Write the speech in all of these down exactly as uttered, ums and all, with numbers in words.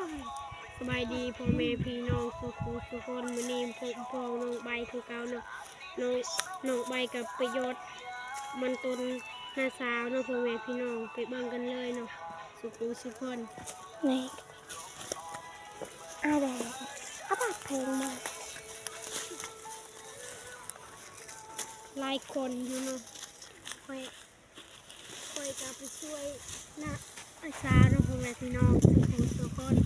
สบายดีพ่อแม่พี่น้องสุขุสุขคนมื้อนี้พบพ้องน้องใบคือเก่าเนาะน้องน้องใบกับประโยชน์มันตนหน้าสาวเนาะพ่อแม่พี่น้องไปเบิ่งกันเลยเนาะสุขุสุขคนนี่อะไรเอาบัตรเพลงมาหลายคนอยู่เนาะค่อยค่อยจะไปช่วยนะอาสาเนาะพ่อแม่พี่น้องสุขุสุขคน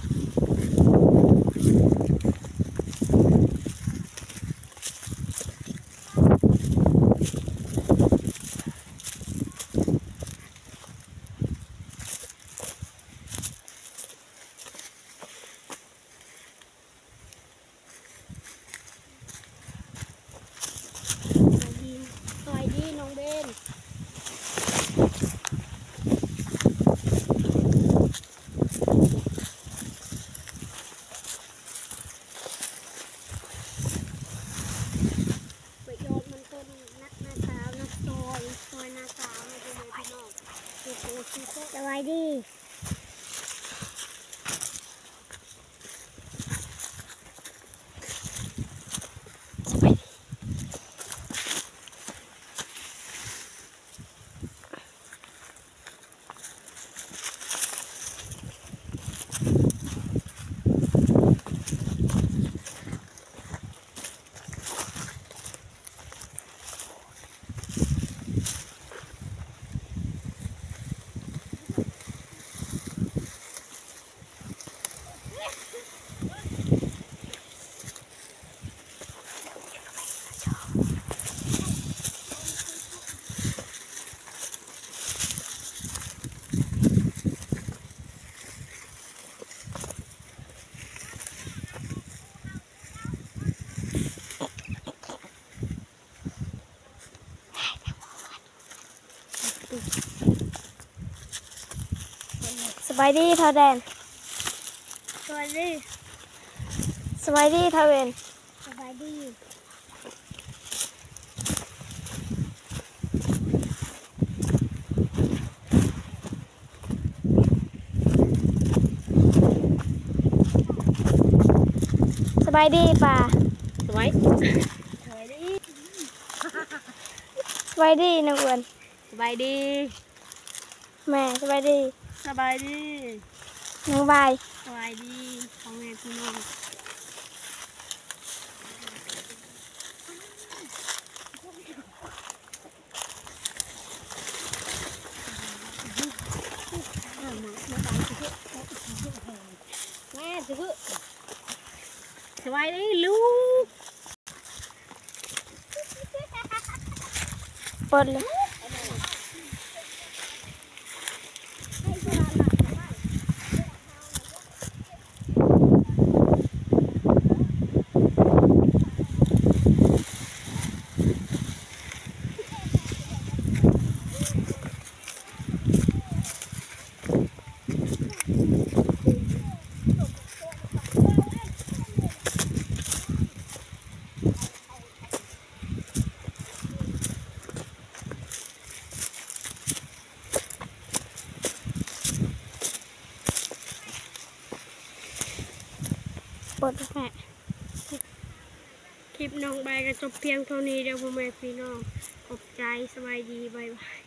สวัสดีน้องเบนประโยชน์มันต้นนักนาสาวนักซอยซอยนาสาวนะพี่น้องพี่น้องโอ้โหสุดสวัสดีสบายดีเท่าแดนสวัสดีสบายดีเท่าเวนสบายดีสบายดีป่าสบายสบายดีสบายดีน้องอ้วนสบายดีแม่สบายดีสบายดีน้องใบสบายดีพ่อแม่พี่น้องแม่จะพูดสบายดีลูกเปิดเลยเปิดแม่คลิปน้องใบก็จบเพียงเท่านี้เดี๋ยวพ่อแม่พี่น้องขอบใจสบายดีบายบาย